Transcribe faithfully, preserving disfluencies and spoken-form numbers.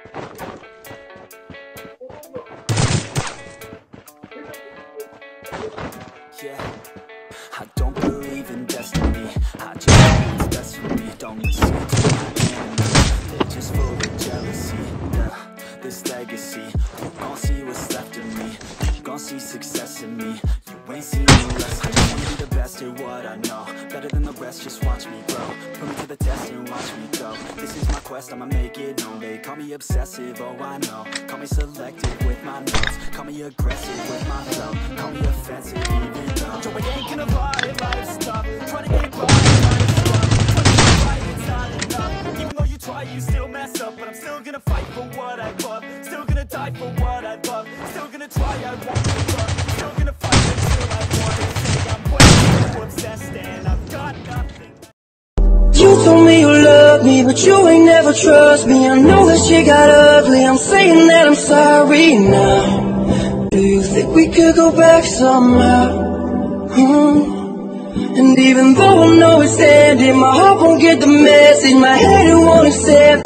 Yeah, I don't believe in destiny. I just know what's best for me. Don't listen to my enemies, they're just full of jealousy. Yeah, this legacy, you gon' see what's left of me. You gon' see success in me. You ain't seen the rest. I wanna be the best at what I know, better than the rest, just watch me grow. Put me to the test and watch me go. This is my quest, I'ma make it known. They call me obsessive, oh I know. Call me selective with my notes. Call me aggressive with my flow. Call me offensive even though Joe, I ain't gonna lie, life's tough. Trying to get by, life's rough. Trying to get right, it's not enough. Even though you try, you still mess up. But I'm still gonna fight for what I love. Still gonna die for what I love. Still gonna try, I won't give up. Still gonna fight until I want it. Say I'm way too obsessed and I've got nothing. You told me you love me, but you ain't never trust me. I know that shit got ugly, I'm saying that I'm sorry now. Do you think we could go back somehow? Hmm. And even though I know it's ending, my heart won't get the message. My head it won't accept